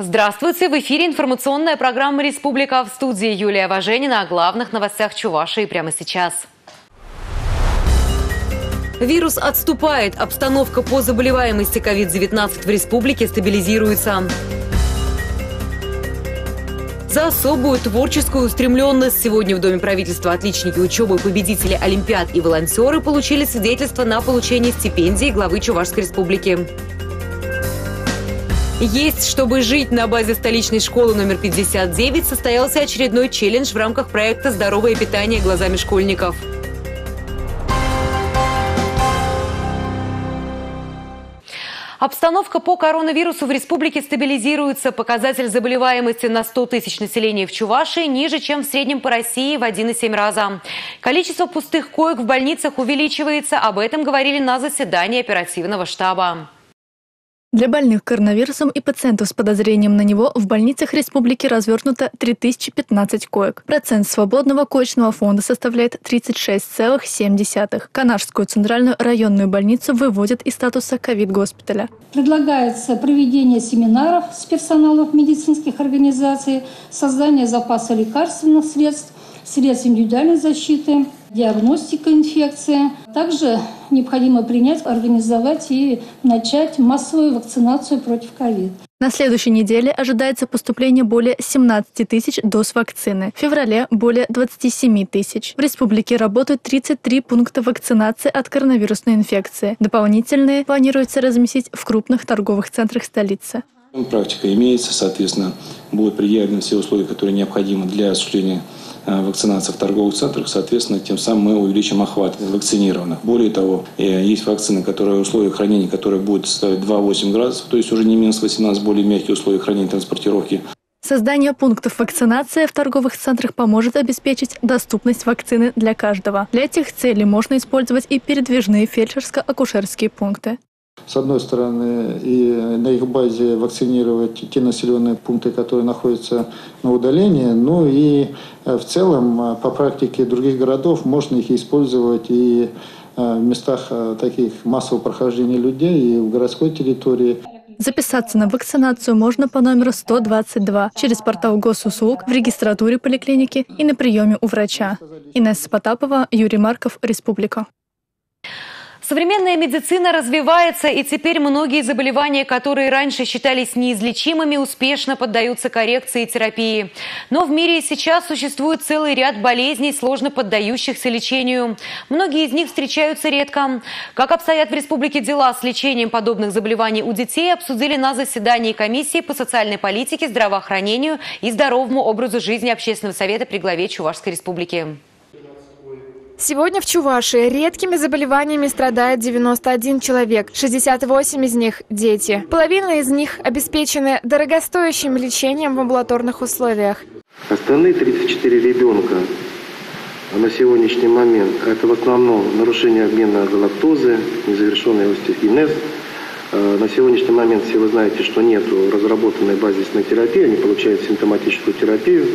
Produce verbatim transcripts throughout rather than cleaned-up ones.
Здравствуйте! В эфире информационная программа «Республика», в студии Юлия Важенина. О главных новостях Чувашии прямо сейчас. Вирус отступает. Обстановка по заболеваемости ковид девятнадцать в республике стабилизируется. За особую творческую устремленность сегодня в Доме правительства отличники учебы, победители олимпиад и волонтеры получили свидетельство на получение стипендии главы Чувашской республики. «Есть, чтобы жить» на базе столичной школы номер пятьдесят девять состоялся очередной челлендж в рамках проекта «Здоровое питание глазами школьников». Обстановка по коронавирусу в республике стабилизируется. Показатель заболеваемости на сто тысяч населения в Чувашии ниже, чем в среднем по России в один и семь раза. Количество пустых коек в больницах увеличивается. Об этом говорили на заседании оперативного штаба. Для больных коронавирусом и пациентов с подозрением на него в больницах республики развернуто три тысячи пятнадцать коек. Процент свободного коечного фонда составляет тридцать шесть целых семь десятых. Канашскую центральную районную больницу выводят из статуса ковид-госпиталя. Предлагается проведение семинаров с персоналом медицинских организаций, создание запаса лекарственных средств, средств индивидуальной защиты, диагностика инфекции. Также необходимо принять, организовать и начать массовую вакцинацию против ковид. На следующей неделе ожидается поступление более семнадцати тысяч доз вакцины. В феврале более двадцати семи тысяч. В республике работают тридцать три пункта вакцинации от коронавирусной инфекции. Дополнительные планируется разместить в крупных торговых центрах столицы. Практика имеется, соответственно, будут предъявлены все условия, которые необходимы для осуществления вакцинации в торговых центрах, соответственно, тем самым мы увеличим охват вакцинированных. Более того, есть вакцины, которые условия хранения, которые будут составить два-восемь градусов, то есть уже не минус восемнадцать, более мягкие условия хранения и транспортировки. Создание пунктов вакцинации в торговых центрах поможет обеспечить доступность вакцины для каждого. Для этих целей можно использовать и передвижные фельдшерско-акушерские пункты. С одной стороны, и на их базе вакцинировать те населенные пункты, которые находятся на удалении, ну и в целом по практике других городов можно их использовать и в местах таких массового прохождения людей, и в городской территории. Записаться на вакцинацию можно по номеру сто двадцать два через портал госуслуг, в регистратуре поликлиники и на приеме у врача. Инесса Потапова, Юрий Марков, Республика. Современная медицина развивается, и теперь многие заболевания, которые раньше считались неизлечимыми, успешно поддаются коррекции и терапии. Но в мире сейчас существует целый ряд болезней, сложно поддающихся лечению. Многие из них встречаются редко. Как обстоят в республике дела с лечением подобных заболеваний у детей, обсудили на заседании комиссии по социальной политике, здравоохранению и здоровому образу жизни Общественного совета при главе Чувашской республики. Сегодня в Чувашии редкими заболеваниями страдает девяносто один человек, шестьдесят восемь из них – дети. Половина из них обеспечены дорогостоящим лечением в амбулаторных условиях. Остальные тридцать четыре ребенка на сегодняшний момент – это в основном нарушение обмена галактозы, незавершенный остеогенез. На сегодняшний момент все вы знаете, что нет разработанной базисной терапии, они получают симптоматическую терапию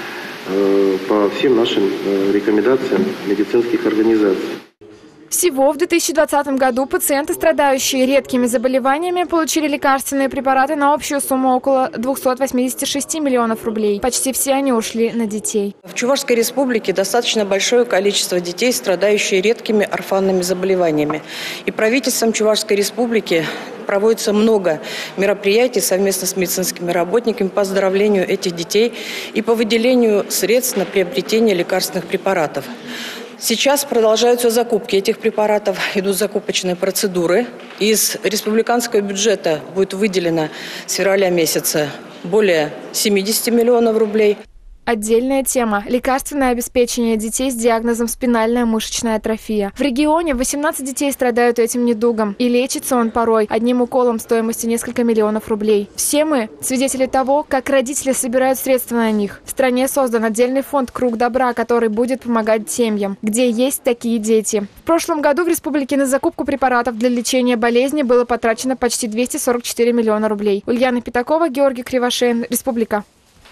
по всем нашим рекомендациям медицинских организаций. Всего в две тысячи двадцатом году пациенты, страдающие редкими заболеваниями, получили лекарственные препараты на общую сумму около двухсот восьмидесяти шести миллионов рублей. Почти все они ушли на детей. В Чувашской республике достаточно большое количество детей, страдающих редкими орфанными заболеваниями. И правительством Чувашской республики проводится много мероприятий совместно с медицинскими работниками по оздоровлению этих детей и по выделению средств на приобретение лекарственных препаратов. Сейчас продолжаются закупки этих препаратов, идут закупочные процедуры. Из республиканского бюджета будет выделено с февраля месяца более семидесяти миллионов рублей. Отдельная тема – лекарственное обеспечение детей с диагнозом спинальная мышечная атрофия. В регионе восемнадцать детей страдают этим недугом, и лечится он порой одним уколом стоимостью несколько миллионов рублей. Все мы – свидетели того, как родители собирают средства на них. В стране создан отдельный фонд «Круг добра», который будет помогать семьям, где есть такие дети. В прошлом году в республике на закупку препаратов для лечения болезни было потрачено почти двести сорок четыре миллиона рублей. Ульяна Пятакова, Георгий Кривошеин, Республика.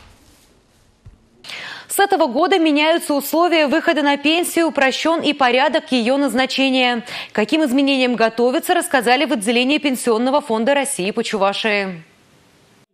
С этого года меняются условия выхода на пенсию, упрощен и порядок ее назначения. Каким изменениям готовятся, рассказали в отделении Пенсионного фонда России по Чувашии.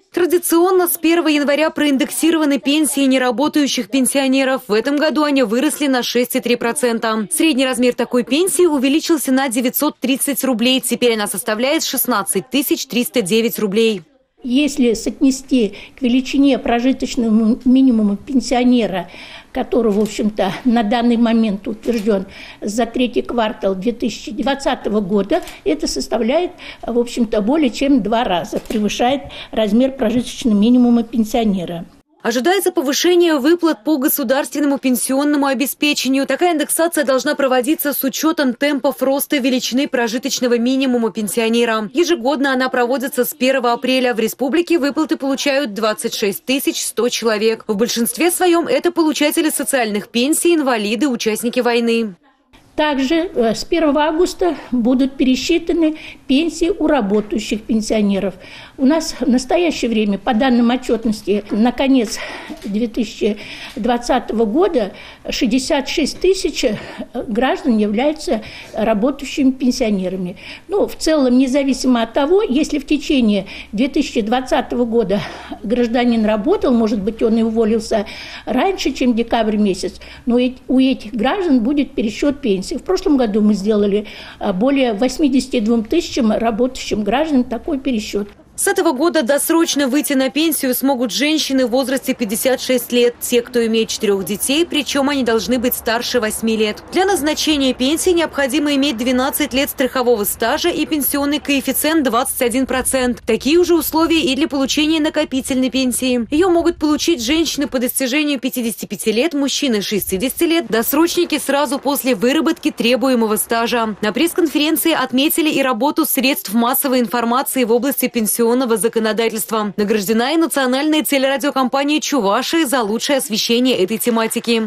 Традиционно с первого января проиндексированы пенсии неработающих пенсионеров. В этом году они выросли на шесть целых три десятых процента. Средний размер такой пенсии увеличился на девятьсот тридцать рублей. Теперь она составляет шестнадцать тысяч триста девять рублей. Если соотнести к величине прожиточного минимума пенсионера, который, в общем-то, на данный момент утвержден за третий квартал две тысячи двадцатого года, это составляет, в общем-то, более чем два раза, превышает размер прожиточного минимума пенсионера. Ожидается повышение выплат по государственному пенсионному обеспечению. Такая индексация должна проводиться с учетом темпов роста величины прожиточного минимума пенсионера. Ежегодно она проводится с первого апреля. В республике выплаты получают двадцать шесть тысяч сто человек. В большинстве своем это получатели социальных пенсий, инвалиды, участники войны. Также с первого августа будут пересчитаны пенсии у работающих пенсионеров. У нас в настоящее время, по данным отчетности, на конец две тысячи двадцатого года шестьдесят шесть тысяч граждан являются работающими пенсионерами. Ну, в целом, независимо от того, если в течение две тысячи двадцатого года гражданин работал, может быть, он и уволился раньше, чем декабрь месяц, но у этих граждан будет пересчет пенсии. В прошлом году мы сделали более восьмидесяти двум тысячам работающим гражданам такой пересчет. С этого года досрочно выйти на пенсию смогут женщины в возрасте пятьдесят шесть лет, те, кто имеет четырех детей, причем они должны быть старше восьми лет. Для назначения пенсии необходимо иметь двенадцать лет страхового стажа и пенсионный коэффициент двадцать один процент. Такие же условия и для получения накопительной пенсии. Ее могут получить женщины по достижению пятидесяти пяти лет, мужчины шестидесяти лет, досрочники сразу после выработки требуемого стажа. На пресс-конференции отметили и работу средств массовой информации в области пенсионного законодательства. Награждена и национальная телерадиокомпания Чувашии за лучшее освещение этой тематики.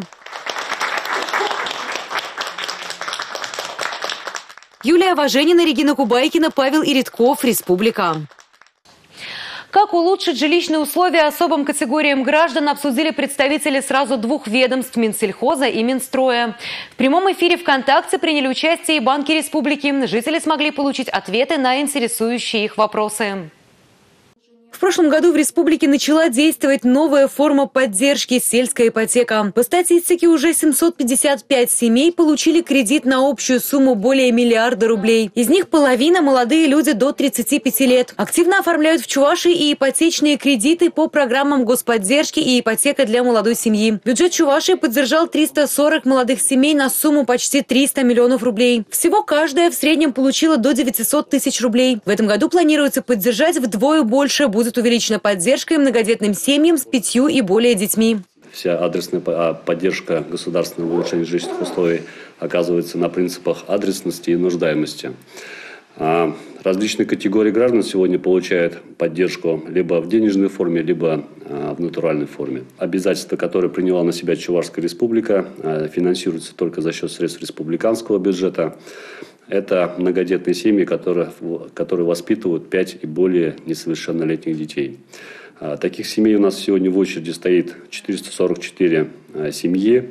Юлия Важенина, Регина Кубайкина, Павел Иридков, Республика. Как улучшить жилищные условия особым категориям граждан, обсудили представители сразу двух ведомств – Минсельхоза и Минстроя. В прямом эфире ВКонтакте приняли участие и банки республики. Жители смогли получить ответы на интересующие их вопросы. В прошлом году в республике начала действовать новая форма поддержки – сельская ипотека. По статистике, уже семьсот пятьдесят пять семей получили кредит на общую сумму более миллиарда рублей. Из них половина – молодые люди до тридцати пяти лет. Активно оформляют в Чувашии и ипотечные кредиты по программам господдержки и ипотека для молодой семьи. Бюджет Чувашии поддержал триста сорок молодых семей на сумму почти триста миллионов рублей. Всего каждая в среднем получила до девятисот тысяч рублей. В этом году планируется поддержать вдвое больше. Будет увеличена поддержка и многодетным семьям с пятью и более детьми. Вся адресная поддержка государственного улучшения жилищных условий оказывается на принципах адресности и нуждаемости. Различные категории граждан сегодня получают поддержку либо в денежной форме, либо в натуральной форме. Обязательства, которые приняла на себя Чувашская республика, финансируются только за счет средств республиканского бюджета. Это многодетные семьи, которые, которые воспитывают пять и более несовершеннолетних детей. Таких семей у нас сегодня в очереди стоит четыреста сорок четыре семьи.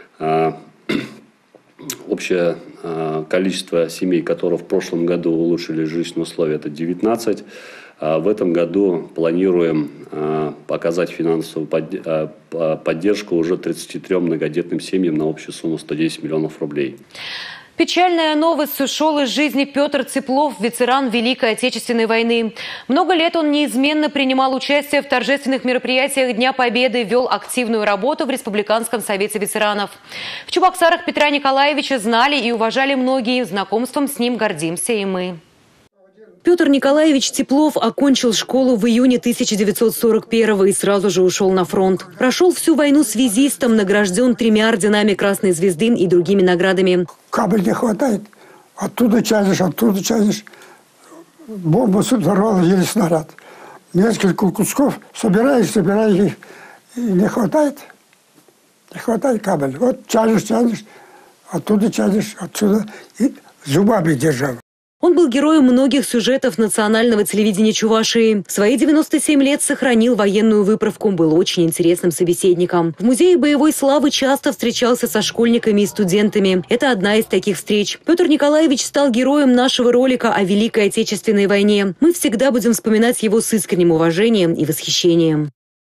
Общее количество семей, которые в прошлом году улучшили жилищные условия, это девятнадцать. В этом году планируем показать финансовую поддержку уже тридцати трём многодетным семьям на общую сумму сто десять миллионов рублей. Печальная новость ушел из жизни Петр Цеплов, ветеран Великой Отечественной войны. Много лет он неизменно принимал участие в торжественных мероприятиях Дня Победы, вел активную работу в Республиканском совете ветеранов. В Чебоксарах Петра Николаевича знали и уважали многие. Знакомством с ним гордимся и мы. Петр Николаевич Цеплов окончил школу в июне тысяча девятьсот сорок первого и сразу же ушел на фронт. Прошел всю войну связистом, награжден тремя орденами Красной Звезды и другими наградами. Кабель не хватает, оттуда тянешь, оттуда тянешь. Бомбу сорвала, еле снаряд. Несколько кусков собираешь, собираешь их. И не хватает, не хватает кабель. Вот тянешь, тянешь, оттуда тянешь, отсюда. И зубами держал. Он был героем многих сюжетов национального телевидения Чувашии. В свои девяносто семь лет сохранил военную выправку, был очень интересным собеседником. В Музее боевой славы часто встречался со школьниками и студентами. Это одна из таких встреч. Петр Николаевич стал героем нашего ролика о Великой Отечественной войне. Мы всегда будем вспоминать его с искренним уважением и восхищением.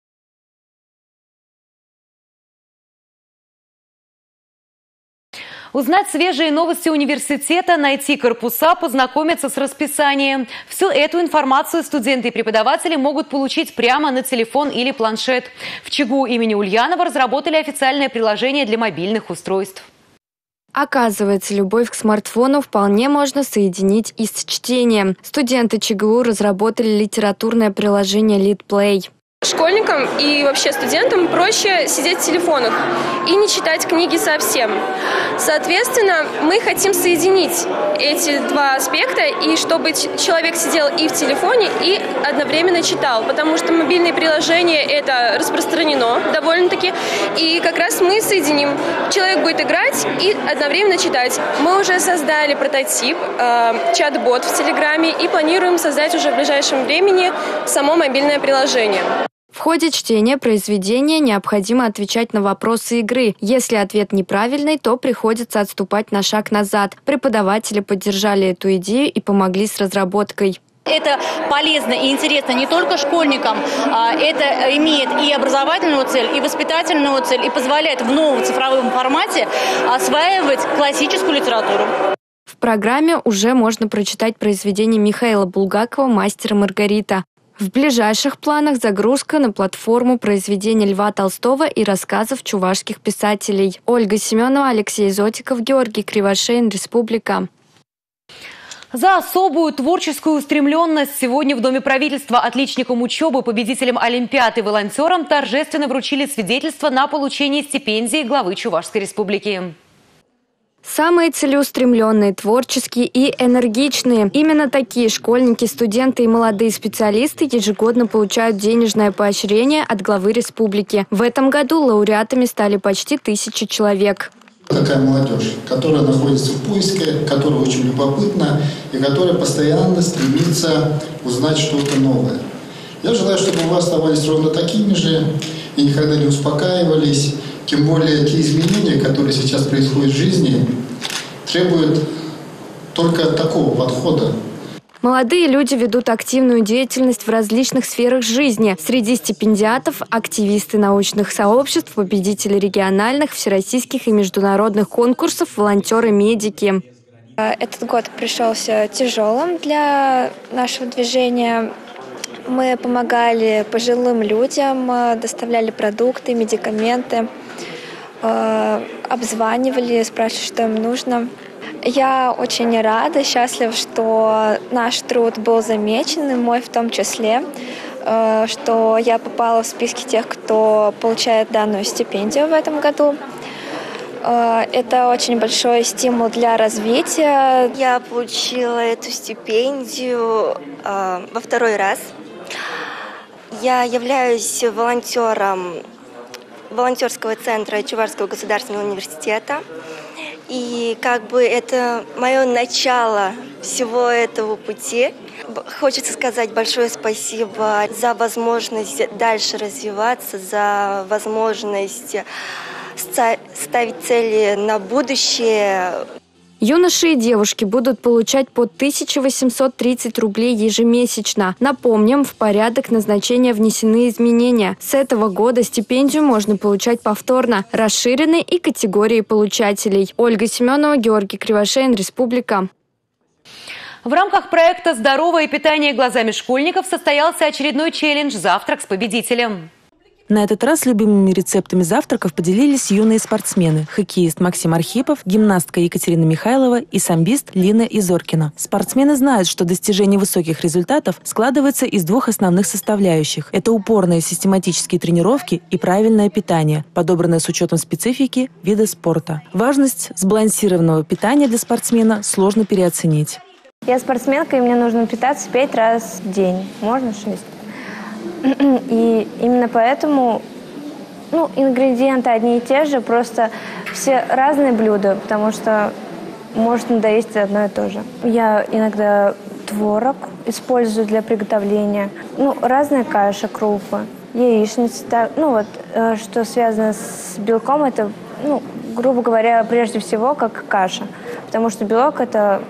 Узнать свежие новости университета, найти корпуса, познакомиться с расписанием. Всю эту информацию студенты и преподаватели могут получить прямо на телефон или планшет. В ЧГУ имени Ульянова разработали официальное приложение для мобильных устройств. Оказывается, любовь к смартфону вполне можно соединить и с чтением. Студенты ЧГУ разработали литературное приложение LitPlay. Школьникам и вообще студентам проще сидеть в телефонах и не читать книги совсем. Соответственно, мы хотим соединить эти два аспекта, и чтобы человек сидел и в телефоне, и одновременно читал, потому что мобильные приложения это распространено довольно-таки, и как раз мы соединим. Человек будет играть и одновременно читать. Мы уже создали прототип, э, чат-бот в Телеграме, и планируем создать уже в ближайшем времени само мобильное приложение. В ходе чтения произведения необходимо отвечать на вопросы игры. Если ответ неправильный, то приходится отступать на шаг назад. Преподаватели поддержали эту идею и помогли с разработкой. Это полезно и интересно не только школьникам, это имеет и образовательную цель, и воспитательную цель, и позволяет в новом цифровом формате осваивать классическую литературу. В программе уже можно прочитать произведение Михаила Булгакова «Мастер и Маргарита». В ближайших планах загрузка на платформу произведений Льва Толстого и рассказов чувашских писателей. Ольга Семенова, Алексей Зотиков, Георгий Кривошеин, Республика. За особую творческую устремленность сегодня в Доме правительства отличникам учебы, победителям Олимпиад и волонтерам торжественно вручили свидетельство на получение стипендии главы Чувашской Республики. Самые целеустремленные, творческие и энергичные. Именно такие школьники, студенты и молодые специалисты ежегодно получают денежное поощрение от главы республики. В этом году лауреатами стали почти тысяча человек. Такая молодежь, которая находится в поиске, которая очень любопытна и которая постоянно стремится узнать что-то новое. Я желаю, чтобы вы оставались ровно такими же и никогда не успокаивались. Тем более те изменения, которые сейчас происходят в жизни, требуют только такого подхода. Молодые люди ведут активную деятельность в различных сферах жизни. Среди стипендиатов – активисты научных сообществ, победители региональных, всероссийских и международных конкурсов, волонтеры-медики. Этот год пришелся тяжелым для нашего движения. Мы помогали пожилым людям, доставляли продукты, медикаменты, обзванивали, спрашивали, что им нужно. Я очень рада, счастлива, что наш труд был замечен, и мой в том числе, что я попала в списки тех, кто получает данную стипендию в этом году. Это очень большой стимул для развития. Я получила эту стипендию во второй раз. Я являюсь волонтером волонтерского центра Чувашского государственного университета. И как бы это мое начало всего этого пути. Хочется сказать большое спасибо за возможность дальше развиваться, за возможность ставить цели на будущее. Юноши и девушки будут получать по тысяча восемьсот тридцать рублей ежемесячно. Напомним, в порядок назначения внесены изменения. С этого года стипендию можно получать повторно, расширенной и категории получателей. Ольга Семенова, Георгий Кривошеин, Республика. В рамках проекта «Здоровое питание глазами школьников» состоялся очередной челлендж «Завтрак с победителем». На этот раз любимыми рецептами завтраков поделились юные спортсмены. Хоккеист Максим Архипов, гимнастка Екатерина Михайлова и самбист Лина Изоркина. Спортсмены знают, что достижение высоких результатов складывается из двух основных составляющих. Это упорные систематические тренировки и правильное питание, подобранное с учетом специфики вида спорта. Важность сбалансированного питания для спортсмена сложно переоценить. Я спортсменка, и мне нужно питаться пять раз в день. Можно шесть. И именно поэтому ну, ингредиенты одни и те же, просто все разные блюда, потому что может надоесть одно и то же. Я иногда творог использую для приготовления. Ну, разные каши, крупы, яичницы. Так, ну вот, что связано с белком, это, ну, грубо говоря, прежде всего, как каша. Потому что белок – это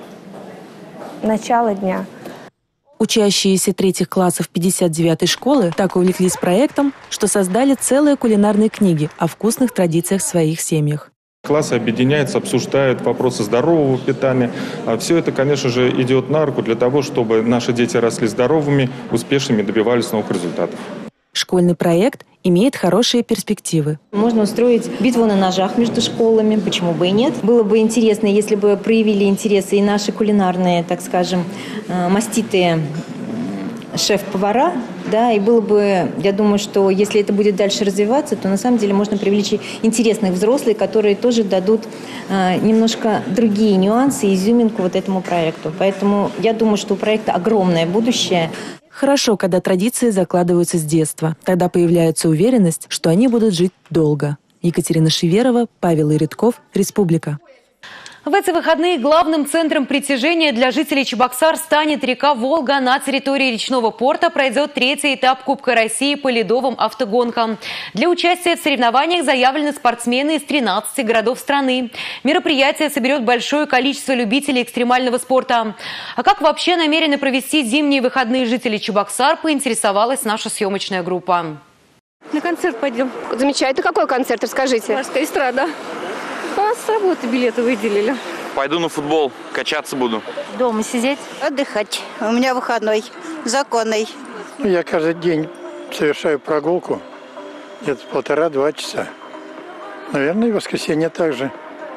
начало дня. Учащиеся третьих классов пятьдесят девятой школы так увлеклись проектом, что создали целые кулинарные книги о вкусных традициях в своих семьях. Классы объединяются, обсуждают вопросы здорового питания. Все это, конечно же, идет на руку для того, чтобы наши дети росли здоровыми, успешными, добивались новых результатов. Школьный проект имеет хорошие перспективы. Можно устроить битву на ножах между школами, почему бы и нет. Было бы интересно, если бы проявили интересы и наши кулинарные, так скажем, маститые шеф-повара, да, и было бы, я думаю, что если это будет дальше развиваться, то на самом деле можно привлечь интересных взрослых, которые тоже дадут э, немножко другие нюансы, изюминку вот этому проекту. Поэтому я думаю, что у проекта огромное будущее. Хорошо, когда традиции закладываются с детства. Тогда появляется уверенность, что они будут жить долго. Екатерина Шеверова, Павел Иридков, Республика. В эти выходные главным центром притяжения для жителей Чебоксар станет река Волга. На территории речного порта пройдет третий этап Кубка России по ледовым автогонкам. Для участия в соревнованиях заявлены спортсмены из тринадцати городов страны. Мероприятие соберет большое количество любителей экстремального спорта. А как вообще намерены провести зимние выходные жители Чебоксар, поинтересовалась наша съемочная группа. На концерт пойдем. Замечательно. Какой концерт? Расскажите. Морская эстрада. А с работы билеты выделили. Пойду на футбол, качаться буду. Дома сидеть? Отдыхать. У меня выходной, законный. Я каждый день совершаю прогулку, где-то полтора-два часа. Наверное, и в воскресенье также.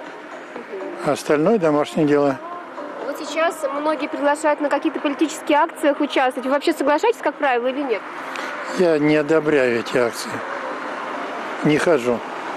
А остальное домашнее дело. Вот сейчас многие приглашают на какие-то политические акции участвовать. Вы вообще соглашаетесь, как правило, или нет? Я не одобряю эти акции. Не хожу.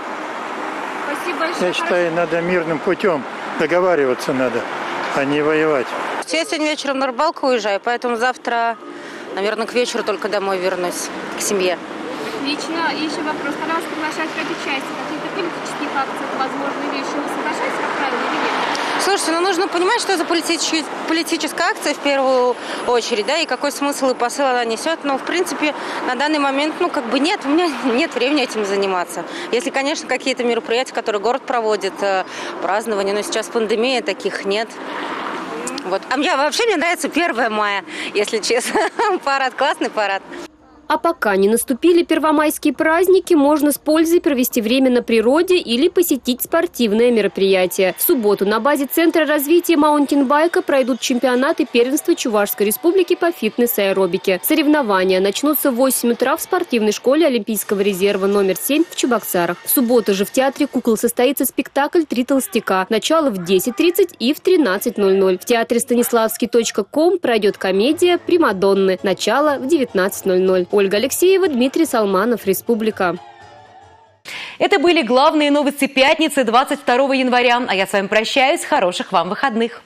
Я считаю, надо мирным путем договариваться надо, а не воевать. Я сегодня вечером на рыбалку уезжаю, поэтому завтра, наверное, к вечеру только домой вернусь, к семье. Лично еще вопрос. Когда вас приглашают принять участие в каких-то политических акциях, возможно, или еще вы соглашаетесь, как правило, или нет? Слушайте, ну нужно понимать, что это политическая, политическая акция в первую очередь, да, и какой смысл и посыл она несет. Но, в принципе, на данный момент, ну, как бы нет, у меня нет времени этим заниматься. Если, конечно, какие-то мероприятия, которые город проводит, празднования, но сейчас пандемия, таких нет. Вот. А мне вообще мне нравится первое мая, если честно. Парад, классный парад. А пока не наступили первомайские праздники, можно с пользой провести время на природе или посетить спортивное мероприятие. В субботу на базе Центра развития маунтинбайка пройдут чемпионаты первенства Чувашской Республики по фитнес-аэробике. Соревнования начнутся в восемь утра в спортивной школе Олимпийского резерва номер семь в Чебоксарах. В субботу же в Театре кукол состоится спектакль «Три толстяка». Начало в десять тридцать и в тринадцать ноль ноль. В театре станиславский точка ком пройдет комедия «Примадонны». Начало в девятнадцать ноль ноль. Ольга Алексеева, Дмитрий Салманов, Республика. Это были главные новости пятницы, двадцать второго января. А я с вами прощаюсь. Хороших вам выходных.